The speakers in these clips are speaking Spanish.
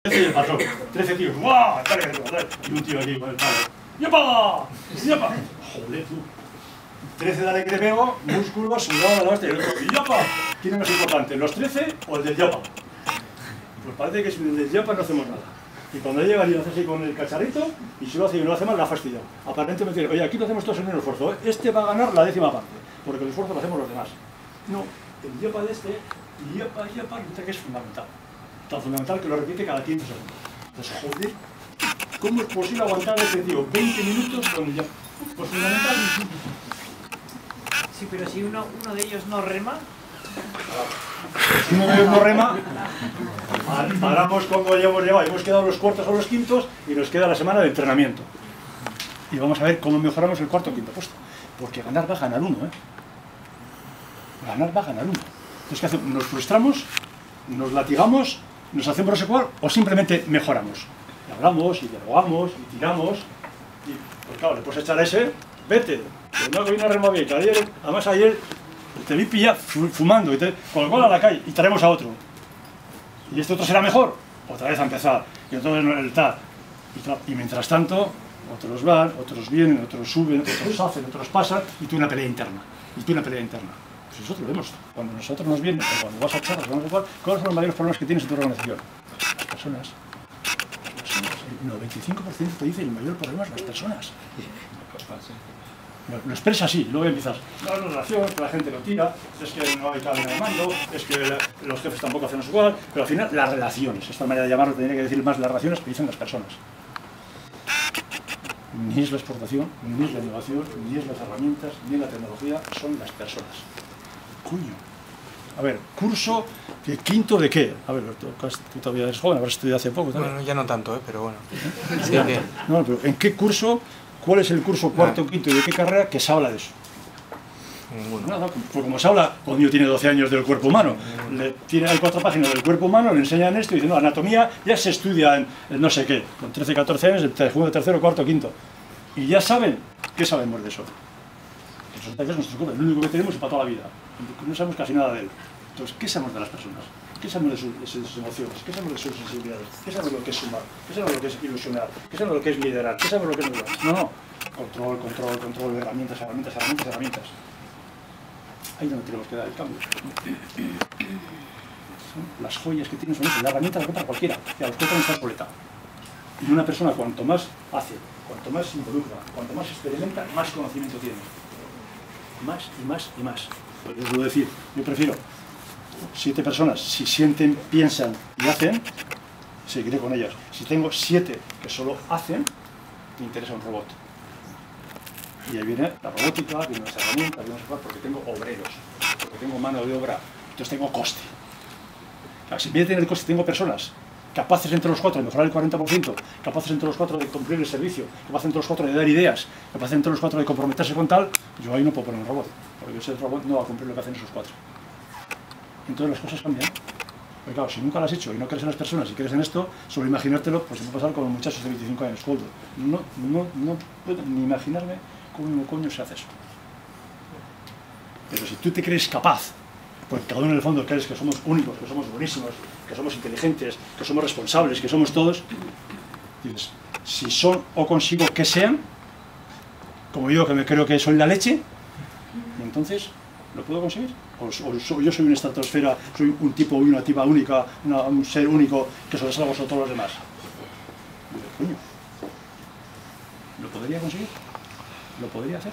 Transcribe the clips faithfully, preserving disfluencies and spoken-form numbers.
trece y el patrón. trece tíos. ¡Guau! Y un tío aquí con el palo. ¡Yepa! ¡Yepa! Joder, tú. trece dale que te pego, músculo, sudado de la hostia. Y ¡yapa! ¿Quién es más importante, los trece o el del yapa? Pues parece que sin el del yapa no hacemos nada. Y cuando llega y lo hace así con el cacharrito, y si lo hace y lo hace mal, la ha fastidiado. Aparentemente, oye, aquí lo hacemos todos en el esfuerzo. Este va a ganar la décima parte, porque el esfuerzo lo hacemos los demás. No, el yapa de este, yapa, yapa, resulta que es fundamental. Tan fundamental que lo repite cada quince segundos. Pues joder, ¿cómo es posible aguantar a ese tío veinte minutos con el yapa? Pues fundamental. Sí, pero si uno, uno de ellos no rema... Si uno de ellos no rema, paramos como ya hemos llevado. Hemos quedado los cuartos o los quintos y nos queda la semana de entrenamiento. Y vamos a ver cómo mejoramos el cuarto o quinto puesto. Porque ganar va a ganar uno, ¿eh? Ganar va a ganar uno. Entonces, ¿qué hacemos? ¿Nos frustramos? ¿Nos latigamos? ¿Nos hacemos resecuar? ¿O simplemente mejoramos? Y hablamos, y dialogamos, y tiramos. Y, pues claro, le puedes echar a ese, vete. Que no, que hoy no rema bien, que ayer, además ayer te vi pillar fumando, y te, con el gol a la calle, y traemos a otro. Y este otro será mejor, otra vez a empezar. Y entonces el tal. Y, y mientras tanto, otros van, otros vienen, otros suben, otros hacen, otros pasan, y tú una pelea interna. Y tú una pelea interna. Pues nosotros lo vemos. Cuando nosotros nos vienen, o cuando vas a charlas, vamos a jugar, ¿cuáles son los mayores problemas que tienes en tu organización? Las personas. Las personas. El noventa y cinco por ciento te dice el mayor problema es las personas. Lo, lo expresa así, luego empiezas, no, no, relación, que la gente lo tira, es que no hay cadena de mando, es que la, los jefes tampoco hacen igual, pero al final las relaciones, esta manera de llamarlo tendría que decir más las relaciones que dicen las personas. Ni es la exportación, ni es la innovación, ni es las herramientas, ni es la tecnología, son las personas. Coño. A ver, curso, ¿qué, quinto de qué? A ver, tú, tú todavía eres joven, habrás estudiado hace poco también. Bueno, ya no tanto, ¿eh? Pero bueno. Sí, ¿qué? No, pero ¿en qué curso? ¿Cuál es el curso cuarto o quinto y de qué carrera que se habla de eso? Ninguno. Nada, pues como se habla, cuando yo tiene doce años del cuerpo humano, le, tiene, hay cuatro páginas del cuerpo humano, le enseñan esto y dicen, no, anatomía ya se estudia en, en no sé qué, con trece, catorce años, el segundo, tercero, cuarto, quinto. Y ya saben, ¿qué sabemos de eso? Resulta que es nuestro cuerpo, el único que tenemos es para toda la vida. No sabemos casi nada de él. Entonces, ¿qué sabemos de las personas? ¿Qué sabemos de, su, de sus emociones? ¿Qué sabemos de sus sensibilidades? ¿Qué sabemos de lo que es sumar? ¿Qué sabemos de lo que es ilusionar? ¿Qué sabemos de lo que es liderar? ¿Qué sabemos de lo que es liderar? No, no. Control, control, control, herramientas, herramientas, herramientas, herramientas. Ahí es donde tenemos que dar el cambio. Son las joyas que tienes son esas. La herramienta la compra cualquiera. Ya, los compran en esta boleta. Y una persona, cuanto más hace, cuanto más se involucra, cuanto más experimenta, más conocimiento tiene. Más y más y más. Pues yo suelo decir, yo prefiero siete personas, si sienten, piensan y hacen, seguiré con ellas. Si tengo siete que solo hacen, me interesa un robot. Y ahí viene la robótica, vienen las herramientas, vienen las porque tengo obreros, porque tengo mano de obra, entonces tengo coste. Claro, si en vez de tener coste tengo personas capaces entre los cuatro de mejorar el cuarenta por ciento, capaces entre los cuatro de cumplir el servicio, capaces entre los cuatro de dar ideas, capaces entre los cuatro de comprometerse con tal, yo ahí no puedo poner un robot, porque ese robot no va a cumplir lo que hacen esos cuatro. Entonces las cosas cambian. Porque claro, si nunca lo has hecho y no crees en las personas y crees en esto, solo imaginártelo, pues se puede pasar con los muchachos de veinticinco años, Coldo. No, no, no puedo ni imaginarme cómo coño se hace eso. Pero si tú te crees capaz, porque cada uno en el fondo crees que somos únicos, que somos buenísimos, que somos inteligentes, que somos responsables, que somos todos, dices, si son o consigo que sean, como yo que me creo que soy la leche, entonces, ¿lo puedo conseguir? O, o yo soy una estratosfera, soy un tipo y una tipa única, una, un ser único que sobresalga sobre todos los demás. Digo, coño, ¿lo podría conseguir? ¿Lo podría hacer?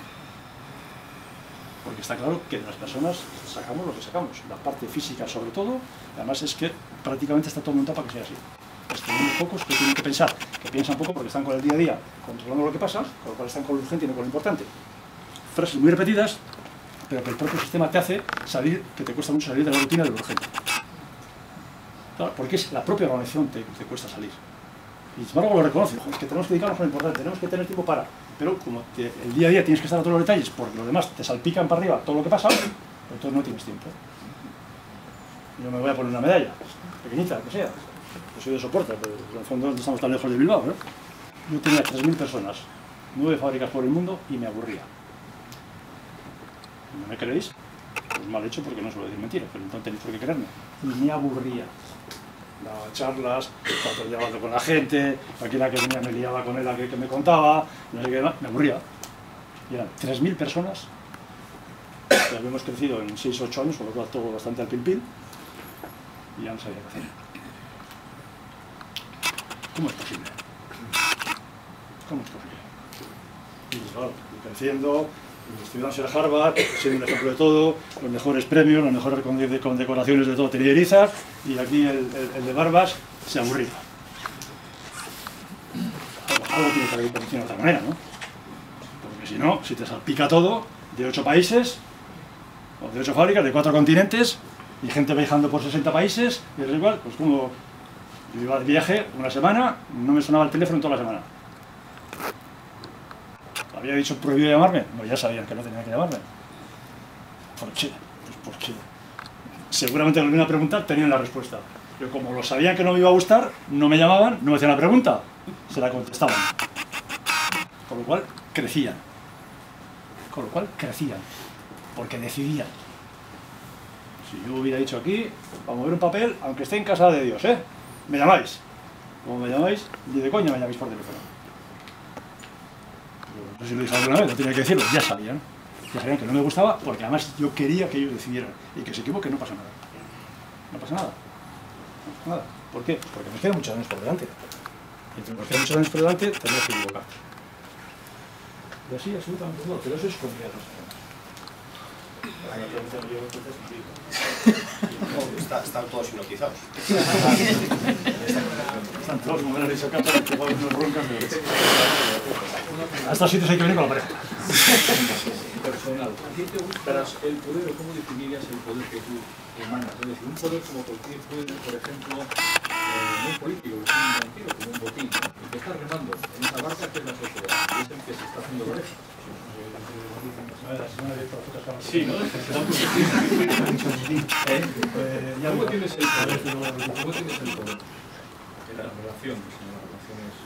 Porque está claro que de las personas sacamos lo que sacamos, la parte física sobre todo, además es que prácticamente está todo montado para que sea así. Pues tenemos pocos que tienen que pensar, que piensan poco porque están con el día a día controlando lo que pasa, con lo cual están con lo urgente y no con lo importante. Frases muy repetidas, pero que el propio sistema te hace salir, que te cuesta mucho salir de la rutina de lo urgente. Claro, porque es la propia organización que te, te cuesta salir. Y sin embargo lo reconoce, es que tenemos que dedicarnos a lo importante, tenemos que tener tiempo para. Pero como te, el día a día tienes que estar a todos los detalles, porque los demás te salpican para arriba todo lo que pasa, pues entonces no tienes tiempo. Yo me voy a poner una medalla, pequeñita, que sea. Yo soy de soporte, pero en el fondo no estamos tan lejos de Bilbao, ¿eh? Yo tenía tres mil personas, nueve fábricas por el mundo y me aburría. ¿No me creéis? Pues mal hecho porque no suelo decir mentiras, pero entonces tenéis por qué creerme. Y me aburría. daba charlas, cuatro llevando con la gente, aquí la que venía me liaba con él, la que, que me contaba, no sé qué más, me aburría. Y eran tres mil personas, que habíamos crecido en seis u ocho años, por lo cual todo bastante al pil-pil, y ya no sabía qué hacer. ¿Cómo es posible? ¿Cómo es posible? Y claro, creciendo, estudiando en Harvard, siendo un ejemplo de todo, los mejores premios, las mejores condecoraciones de todo tenía Irizar, y aquí el, el, el de Barbas se aburría. Algo, algo tiene que haber por decirlo de otra manera, ¿no? Porque si no, si te salpica todo, de ocho países, o de ocho fábricas, de cuatro continentes, y gente viajando por sesenta países, y es igual, pues como yo iba de viaje una semana, no me sonaba el teléfono en toda la semana. ¿Había dicho prohibido llamarme? No, ya sabían que no tenían que llamarme. ¿Por qué? Pues porque seguramente lo iban a preguntar, tenían la respuesta. Pero como lo sabían que no me iba a gustar, no me llamaban, no me hacían la pregunta, se la contestaban. Con lo cual, crecían. Con lo cual, crecían. Porque decidían. Si yo hubiera dicho aquí, para mover un papel, aunque esté en casa de Dios, ¿eh? Me llamáis. Como me llamáis, ni de coña me llamáis por teléfono. No sé si lo dije alguna vez, no tenía que decirlo, ya sabían. Ya sabían que no me gustaba, porque además yo quería que ellos decidieran. Y que se equivoquen, no pasa nada. No pasa nada. No pasa nada. ¿Por qué? Porque me quedan muchos años por delante. Y entre me quedan muchos años por delante, tendré que equivocar. Y así, absolutamente todo. Pero eso es confiar en los temas. Está, están todos hipnotizados. Están todos como la risa capa, que igual nos roncan de... A estos sitios hay que venir con la pareja. Personal. ¿A ti te gusta el poder o cómo definirías el poder que tú emanas? Es decir, un poder como cualquier poder, por ejemplo, eh, no un político, es un banquero, como un botín, ¿no? El que está remando en esa barca que es la sociedad, y es el que se está haciendo derecho. Sí, ¿no? ¿Cómo tienes el poder? ¿Cómo tienes el poder? En las relaciones, en las relaciones...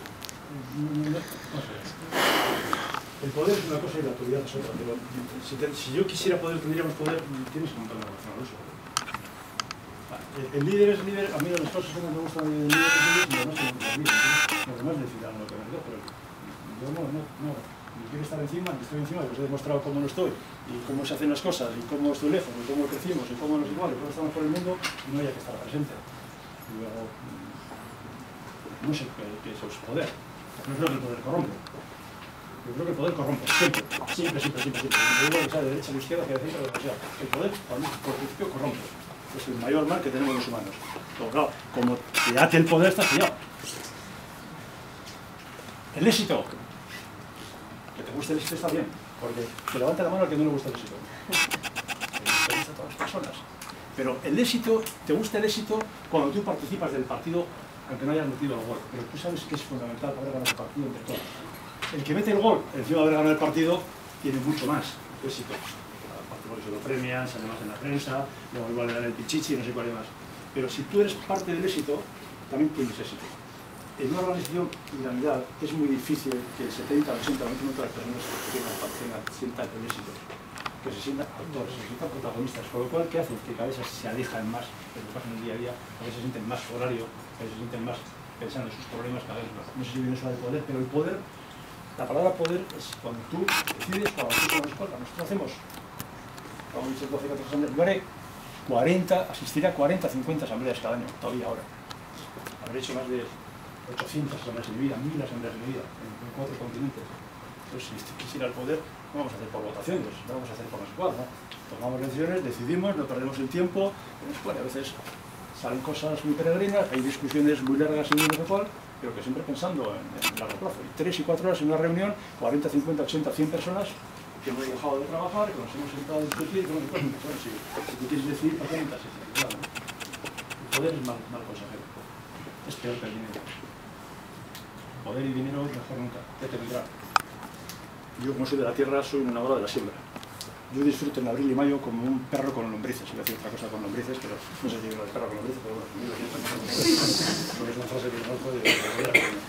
El poder es una cosa y la autoridad es otra, pero si, te, si yo quisiera poder, tuviéramos poder, tienes que montar una relación a eso. El, el líder es líder, a mí de las cosas que no me gustan del líder es líder, y además se lo líder, los demás decidirán lo que me digo, pero yo no, no, no, ni quiero estar encima, ni estoy encima, pues he demostrado cómo no estoy, y cómo se hacen las cosas, y cómo estoy lejos, y cómo crecimos, y cómo nos iguales, y cómo estamos por el mundo, y no haya que estar presente. Y luego, no sé qué, qué eso es poder, no creo que el poder corrompe. Yo creo que el poder corrompe, siempre, siempre, siempre, siempre, siempre. No igual que sea de derecha a la izquierda, que de centro, o sea, el poder, por principio, corrompe. Es el mayor mal que tenemos los humanos. Pero claro, como te ate el poder, estás pillado. El éxito. Que te guste el éxito está bien, porque te levanta la mano al que no le gusta el éxito. Te gusta a todas las personas. Pero el éxito, te gusta el éxito cuando tú participas del partido, aunque no hayas metido el gol. Pero tú sabes que es fundamental para ganar el partido entre todos. El que mete el gol, encima de haber ganado el partido, tiene mucho más éxito. Porque se lo premian, sale más en la prensa, luego igual le dan el pichichi, no sé cuál más. Pero si tú eres parte del éxito, también tienes éxito. En una organización piramidal es muy difícil que el setenta, ochenta, noventa por ciento de las personas tengan, sientan el éxito. Que se sientan autores, se sientan protagonistas. Con lo cual, ¿qué hacen? Que cada vez se alejan más de lo que pasa en el día a día, cada vez se sienten más horario, cada vez se sienten más pensando en sus problemas, cada vez más. No sé si viene eso de poder, pero el poder... La palabra poder es cuando tú decides, cuando tú tomas cuenta. Nosotros hacemos, como he dicho, doce, catorce asambleas. Yo haré cuarenta, asistiré a cuarenta, cincuenta asambleas cada año, todavía ahora. Habré hecho más de ochocientas asambleas en mi vida, mil asambleas en mi vida, en, en cuatro continentes. Entonces, si quisiera el poder, no vamos a hacer por votaciones, no vamos a hacer por las cual, ¿no? Tomamos decisiones, decidimos, no perdemos el tiempo. Bueno, a veces salen cosas muy peregrinas, hay discusiones muy largas y muy cual, pero que siempre pensando en, en largo plazo. Y tres y cuatro horas en una reunión, cuarenta, cincuenta, ochenta, cien personas que hemos dejado de trabajar, que nos hemos sentado a discutir, que hemos dicho, bueno, si, si tú quieres decidir, ¿para qué necesitas ese? Claro, ¿no? El poder es mal, mal consejero, es peor que el dinero. Poder y dinero es mejor nunca, ya te vendrá. Yo, como soy de la tierra, soy un enamorado de la siembra. Yo disfruto en abril y mayo como un perro con lombrices. Iba a decir otra cosa con lombrices, pero no sé si digo lo de perro con lombrices, pero bueno, porque es una frase que no puede...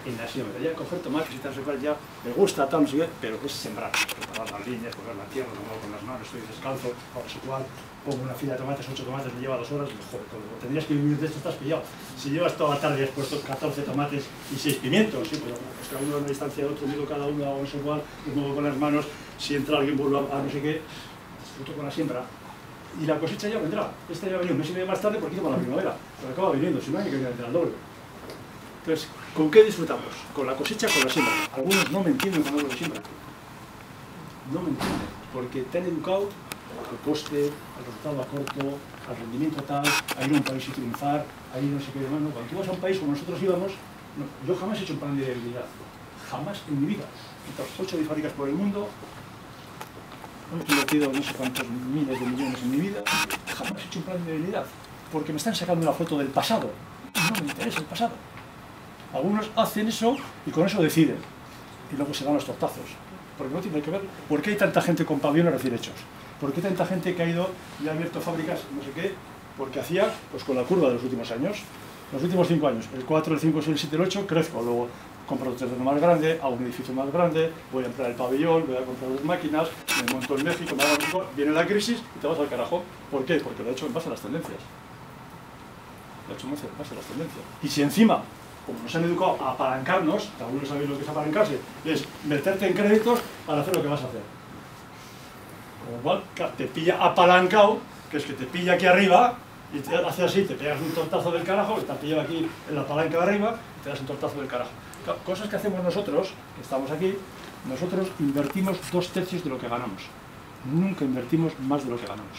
en la siembra. Ya coger tomates y tal, ya me gusta, tal, no sé qué, pero es sembrar, preparar las líneas, coger la tierra, lo muevo con las manos, estoy descalzo, ahora sé cuál, pongo una fila de tomates, ocho tomates, me lleva dos horas, y joder, cuando tendrías que vivir de esto estás pillado. Si llevas toda la tarde y has puesto catorce tomates y seis pimientos, sí, pues, pues cada uno a una distancia de otro, mido cada uno, hago eso igual, lo muevo con las manos, si entra alguien vuelvo a, a no sé qué, disfruto con la siembra. Y la cosecha ya vendrá. Esta ya ha venido un mes y medio más tarde porque hizo con la primavera, pero acaba viniendo, si no hay que venir al doble. Entonces, ¿con qué disfrutamos? Con la cosecha, con la siembra. Algunos no me entienden cuando hablo de siembra. No me entienden, porque te han educado al coste, al resultado a corto, al rendimiento tal, a ir a un país y triunfar, a ir no sé qué demás. No, cuando tú vas a un país como nosotros íbamos, no, yo jamás he hecho un plan de viabilidad. Jamás en mi vida. He ocho fábricas por el mundo, he invertido no sé cuántos miles de millones en mi vida, jamás he hecho un plan de viabilidad, porque me están sacando una foto del pasado. No me interesa el pasado. Algunos hacen eso y con eso deciden. Y luego se dan los tortazos. Porque no tiene que ver. ¿Por qué hay tanta gente con pabellones recién hechos? ¿Por qué tanta gente que ha ido y ha abierto fábricas, no sé qué? Porque hacía, pues con la curva de los últimos años, los últimos cinco años, el cuatro, el cinco, el seis, el siete, el ocho, crezco. Luego compro otro terreno más grande, hago un edificio más grande, voy a entrar el pabellón, voy a comprar las máquinas, me monto en México, me hago México, viene la crisis y te vas al carajo. ¿Por qué? Porque lo he hecho en base a las tendencias. Lo he hecho en base a las tendencias. Y si encima, como nos han educado a apalancarnos, algunos sabéis lo que es apalancarse, es meterte en créditos para hacer lo que vas a hacer. Con lo cual, te pilla apalancado, que es que te pilla aquí arriba, y te hace así, te pegas un tortazo del carajo, que te ha pillado aquí en la palanca de arriba, y te das un tortazo del carajo. Cosas que hacemos nosotros, que estamos aquí, nosotros invertimos dos tercios de lo que ganamos. Nunca invertimos más de lo que ganamos.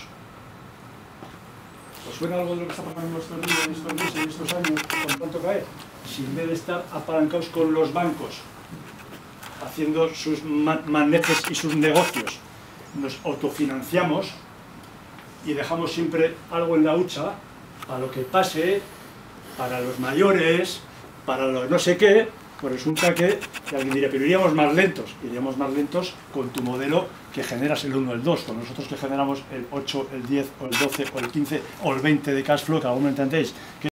¿Os suena algo de lo que está pasando en estos días, en estos meses, en estos años, con tanto caer? Si en vez de estar apalancados con los bancos, haciendo sus manejes y sus negocios, nos autofinanciamos y dejamos siempre algo en la hucha para lo que pase, para los mayores, para los no sé qué, pues resulta que, que alguien diría, pero iríamos más lentos, iríamos más lentos con tu modelo que generas el uno, el dos, con nosotros que generamos el ocho, el diez, o el doce, o el quince, o el veinte de cash flow, que alguno entendéis, que